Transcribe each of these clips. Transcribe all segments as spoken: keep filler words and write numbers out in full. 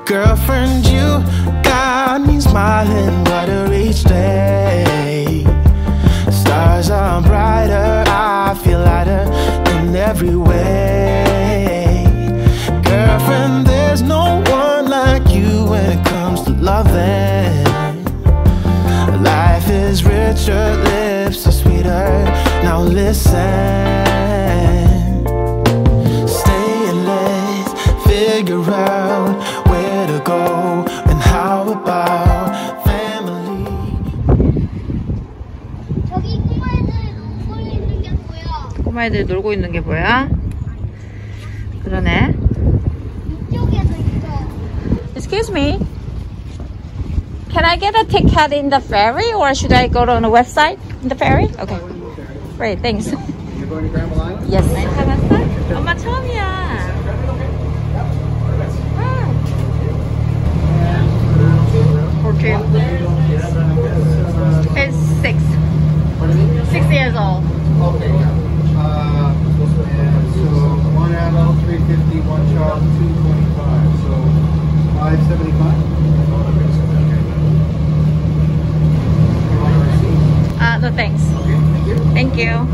Girlfriend, you got me smiling brighter each day. Stars are brighter, I feel lighter in every way. Girlfriend, there's no one like you when it comes to loving. Life is richer, lips are sweeter. Now listen, stay and let's figure out where to go and how about family. 저기 꼬마애들 놀고 있는 게 보여. 꼬마애들 놀고 있는 게 뭐야? 그러네. 이쪽에도 있어. Excuse me. Can I get a ticket in the ferry or should I go on a website in the ferry? Okay. Great, thanks. You're going to Granville Island? Yes. 타봤어? 엄마 처음이야. For two. It's six. Six years old. Okay, yeah. Uh, and so one adult, three fifty, one child, two twenty-five. So five seventy-five. Uh, no thanks. Okay, thank you. Thank you.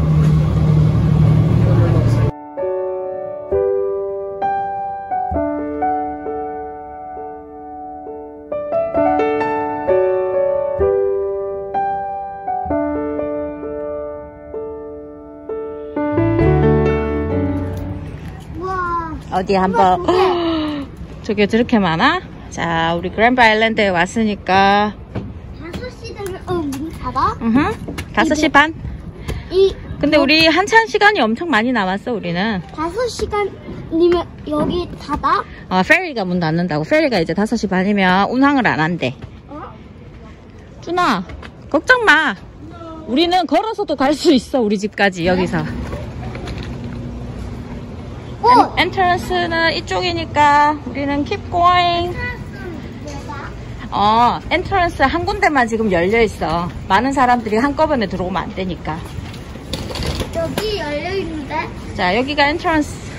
우와. 어디 한번 저게 저렇게 많아? 자, 우리 그랜드 아일랜드에 왔으니까 다섯 시 되면 어, 문 닫아? 으흠, 다섯 시 반? 이 근데 우리 한참 시간이 엄청 많이 남았어. 우리는 다섯 시간이면 여기 닫아? 어, 페리가 문 닫는다고. 페리가 이제 다섯 시 반이면 운항을 안 한대. 어? 준아, 걱정 마. 우리는 걸어서도 갈 수 있어. 우리 집까지 여기서. 어! 엔트런스는 이쪽이니까 우리는 keep going. 어, 엔트런스 한 군데만 지금 열려 있어. 많은 사람들이 한꺼번에 들어오면 안 되니까. 여기 열려 있는데? 자, 여기가 엔트런스.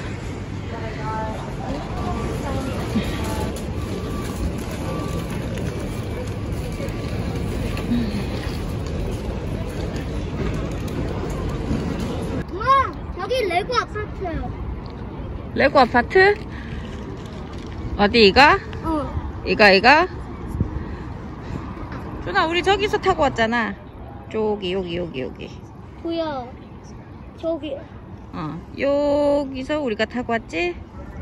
우와! 여기 레고 아파트. 레고 아파트? 어디 이거? 어. 이거 이거? 준아, 우리 저기서 타고 왔잖아. 저기 여기 여기 여기. 보여. 저기. 어, 여기서 우리가 타고 왔지?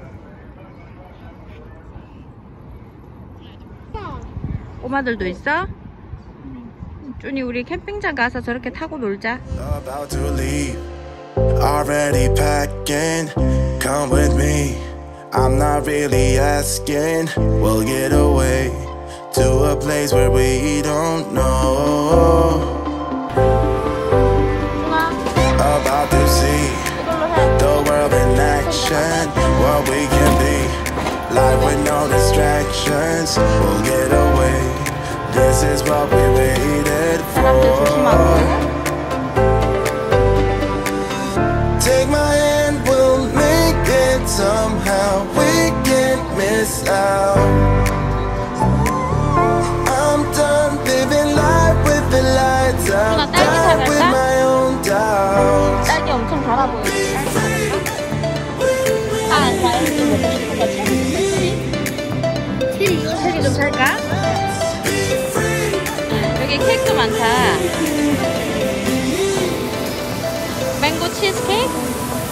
꼬마들도 있어? 준이, 우리 캠핑장 가서 저렇게 타고 놀자. About to leave, already packing. Come with me, I'm not really asking. We'll get away to a place where we don't know. About to see the world in action, what we can be, life with no distractions. We'll get away, this is what we waited for. Take my hand, we'll make it somehow. We can't miss out. I'm done living life with the lights out, die with my own doubts. 딸기 엄청 달아 보이는데? 아, 딸기 못 먹을 것 체리? 체리 좀 살까? 여기 케이크도 많다. 망고 치즈케이크?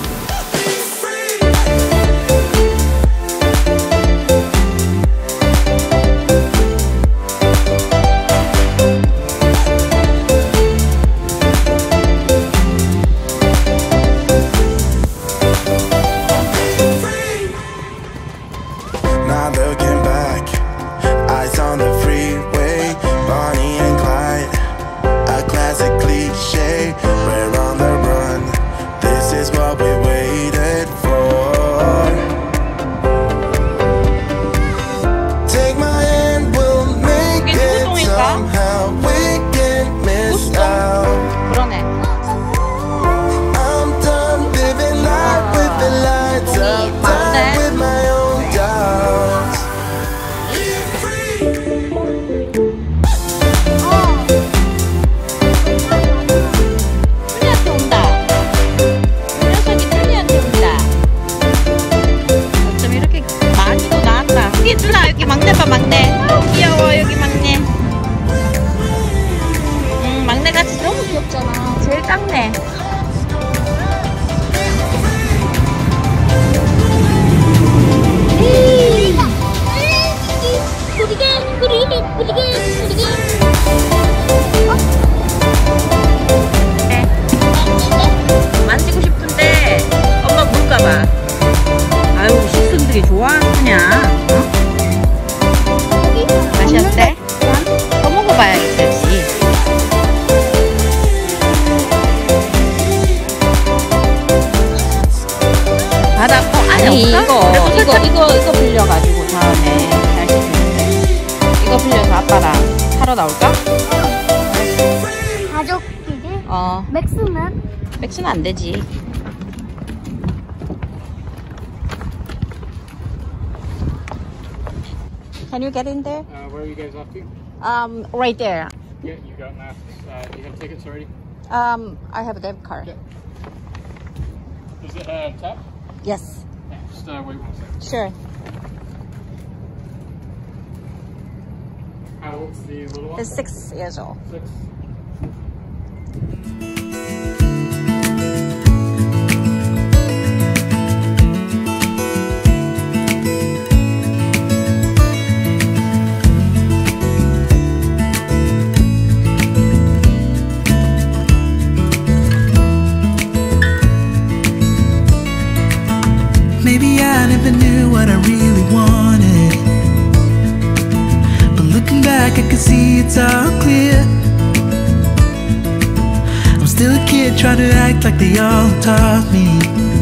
Now looking back, eyes on the freeway, Bonnie and Clyde, a classic. 맞아. 어, 아니 이거 이거 이거 이거 빌려가지고 다음에 할 수 있는데 이거 빌려서 아빠랑 사러 나올까? 가족끼리? 어. 맥스는? 맥스는 안 되지. Can you get in there? Uh, where are you guys off to? Um, right there. Yeah, you got maps. Uh, you have tickets already? Um, I have a debit card. Yeah. Does it have tap? Yes. Yeah, just uh, wait one second. Sure. How old's the little one? He's six years old. Six. Maybe I never knew what I really wanted, but looking back I can see it's all clear. I'm still a kid trying to act like they all taught me.